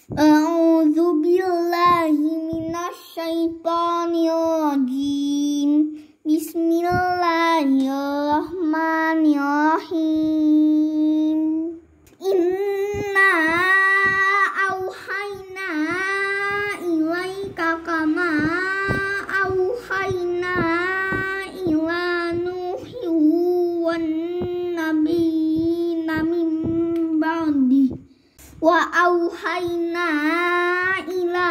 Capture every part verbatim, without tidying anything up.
A'udzu billahi minasyaitonir rajim. Bismillahirrahmanirrahim. Inna auhayna ilaika kama auhayna ila nuhi wan nabiyina min ba'di wa auhayna ila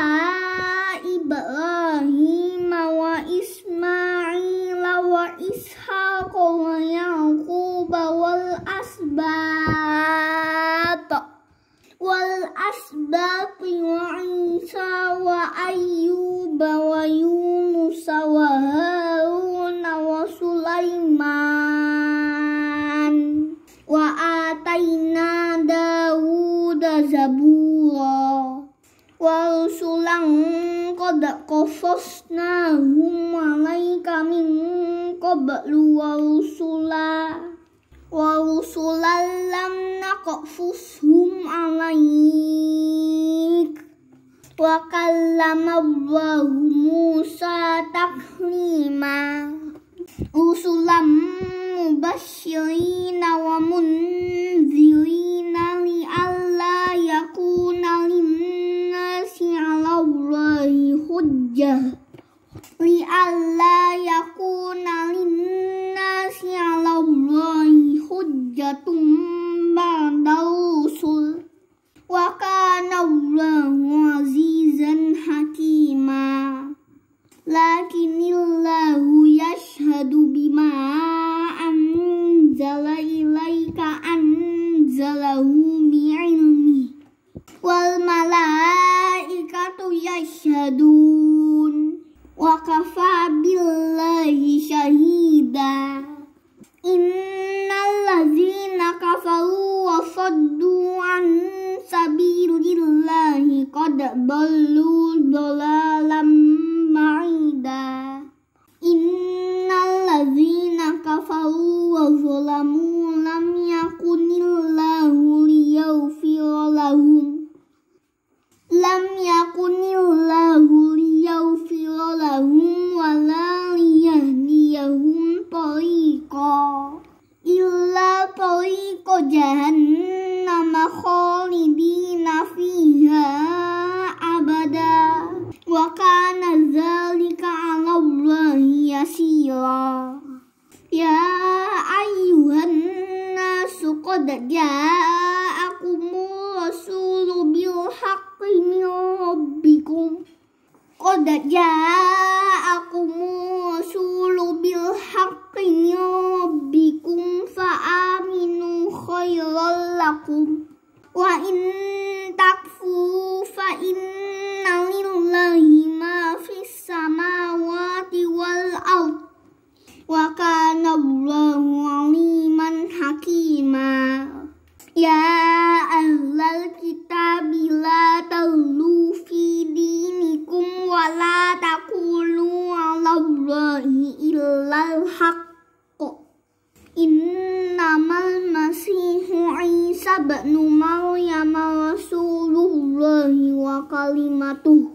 Ibrahim wa Ismail wa Ishaq wa Yaqub wal asbat wal asbat wa Isa wa Ayyub wa Yunus wa Harun wa Sulaiman wa ataina Dawud zabura wa rusulan qad qasasnahum alaika min qablu wa rusula wa rusulan lam naqsushum alaik wa kallama Allahu Musa taklima rusulan mubashshirina wa munzirina li alla yakuna linnasi 'ala Allahi hujjah li alla yakuna linnasi 'ala Allahi hujjatun ba'da rusul wa kana Allahu 'azizan hakima. Lakinnillahu yashhadu bima anzala ilaika anzalahu bi'ilmi wal malaikatu yashhadun wa kafa billahi shahida. Innal ladzina kafaru wa saddu an sabilillahi qad dallu dalalam ba'ida. Innal ladzina kafaru wa zalamu lam yakunillahu liyaghfira lahum lam yakunillahu liyaghfira lahum wa la liyahdiyahum tariqa illa tariqa jahannama khalidina fiha abada wa kana dzalika 'ala Allahi yasira. Ya ayyuhan nasu qad ja'akumur rasulu bil haqqi min rabbikum qad ja'akumur rasulu bil haqqi min rabbikum fa aminu khairal lakum wa in takfuru fa inna lillahi ma fis samawati wal ard wa kana Allahu 'aliman hakima. Ya ahlal kitabi la taghlu fi dinikum wa la taqulu 'ala Allahi illal haqq. Innamal masihu Isa ibnu Maryam rasulullahi wa kalimatuh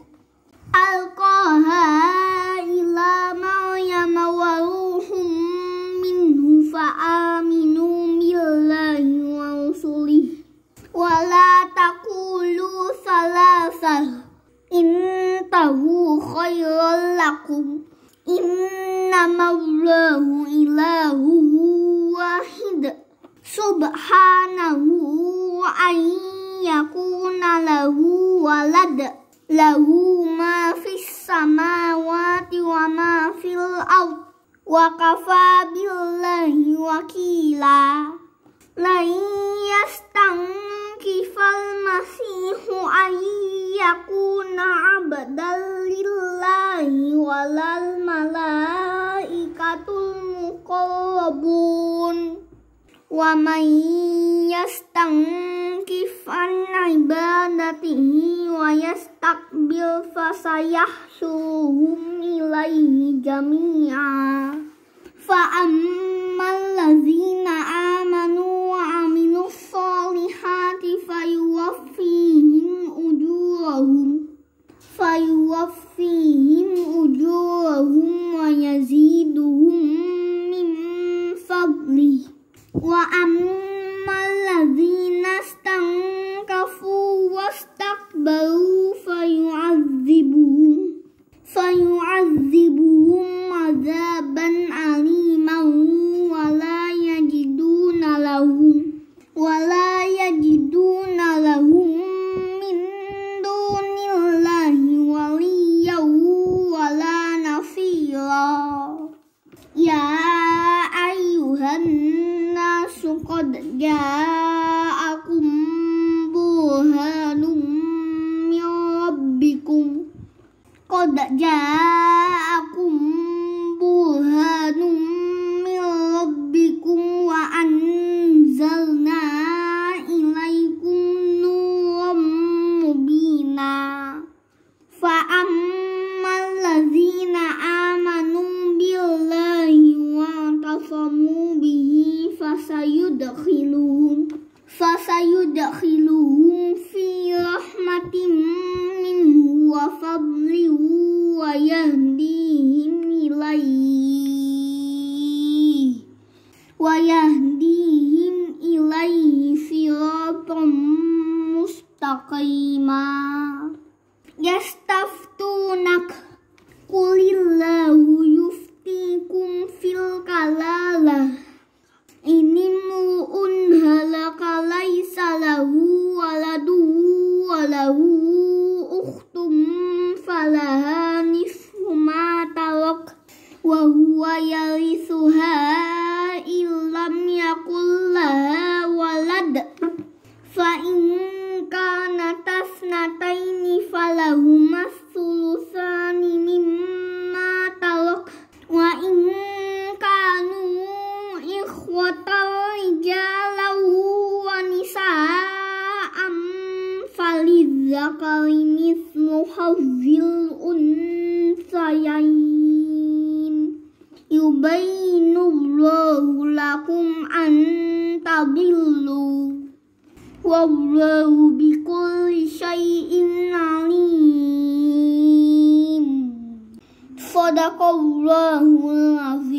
alqaha ila Maryam wa ruhum minhu fa aminu billahi wa rusulihi wa la taqulu salasah intahu khairal lakum innamallahu ilahu wahid subhanahu an yakuna lahu walad lahu ma fis samawati wa ma fil ard wa kafa billahi wakila. La yastankifal masihu an yakuna abdan lillahi walal malaikatul muqarrabun wa man yastankif an ibadatihi wa yastakbir fasayahsuruhum ilaihi jami'a. Fa ammal ladzina amanu wa amilus solihati fayuwaffihim ujur istakbaru fayu'adzibuhum fayu'adzibuhum azaban aliman wala yajiduna lahum wala yajiduna lahum min dunillahi waliyyan wala nasira. Ya ayyuhan nasu qad ja'akum burhanum min rabbikum qad ja'akum burhanum min rabbikum wa anzalna ilaikum nuran mubina. Fa ammal ladzina amanu billahi wa tasamu bihi fasayudkhiluhum fasayudkhiluhum fi rahmatin minhu wa fadlin wa yahdihim ilaihi wa yahdihim ilaihi siratan mustaqima. Yastaftunak qulillahu yuftikum fil kalalah inimru'un halaka laisa lahu waladu walahu ukhtum falaha nisfu ma tarak wa huwa yarithuha illam yakul laha walad fa in kanat tasnataini falahuma thulutsani mimma tarak wa in kanu ikhwatan rijalan wa nisa'an falidzakari mithlu hazzil unthayain yubayyinullahu lakum an tadillu wallahu bikulli syai'in alim. Shadaqallahul azim.